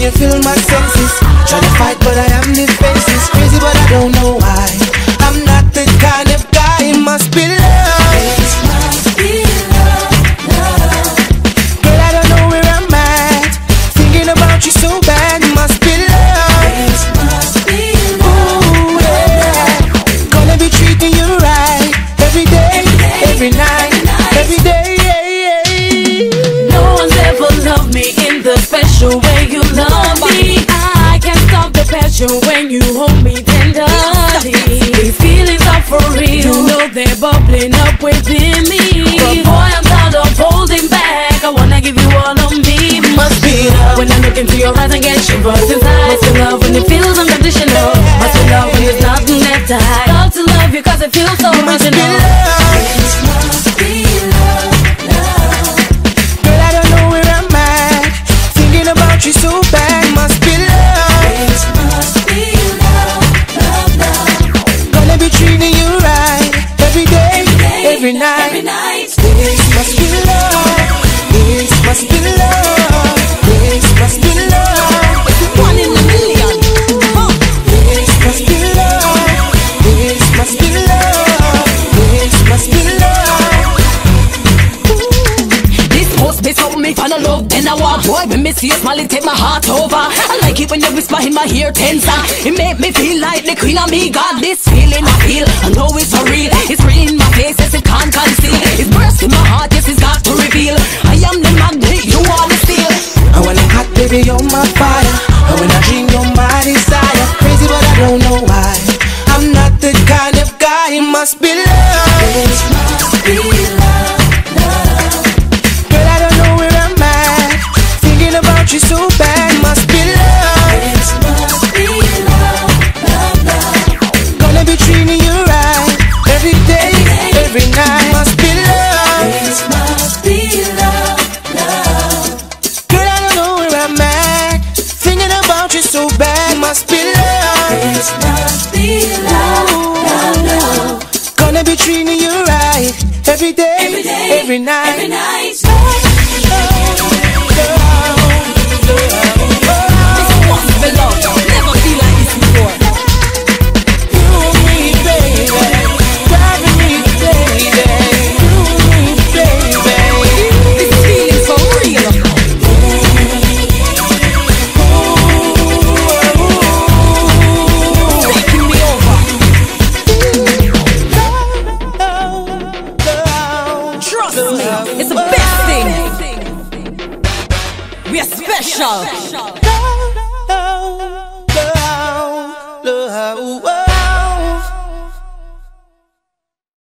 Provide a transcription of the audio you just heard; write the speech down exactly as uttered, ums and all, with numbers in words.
you fill my senses. Try to fight but I am defenseless. Crazy but I don't know why. I'm not the kind of guy. It must be love. It must be love, love. Girl, I don't know where I'm at. Thinking about you so bad. It must be love. It must be love. Ooh, yeah. Gonna be treating you right every day, every, day, every night, every, night. every day. No one's ever loved me in the special way you love me. I can't stop the passion when you hold me tenderly. These feelings are for real. You know they're bubbling up within me. But boy, I'm tired of holding back. I wanna give you all of me. Must be love. When I look into your eyes and get shivers inside. Must be love when it feels unconditional. Must be love when it's nothing that tight. Love to love you cause it feels so original. It must be love, love. Girl, I don't know where I'm at. Thinking about you so bad. Must be love. It must be love, love, love. Gonna be treating you right every day, every, day, every night. Every night. This must be love. This must be love. This must be love. One in a million. Oh. This must be love. This must be love. This must be love. This must be something me find a love. Then I walk, boy, when me see you smile, it take my heart over. I like it when you whisper in my ear tenser. It make me feel like the queen of me. Got this feeling I feel, I know it's so real. It's real in my face, yes, it can't conceal. It's burst in my heart, yes, it's got to reveal. I am the magnet, you are the steel. And when I'm hot, baby, you're my fire. And when I dream, you're my desire. Crazy, but I don't know why. I'm not the kind of guy. It must be love. It must be love, love. Girl, I don't know where I'm at. Thinking about you so bad. Must be love. It must be love, love, love. Gonna be treating you right every day, every, day, every night. Must be love. It must be love, love. Girl, I don't know where I'm at. Thinking about you so bad. Must be love. It must be love, love, love. Gonna be treating you right every day, every, day, every night. Every night. It's the best thing. We are special. Love, love, love, love.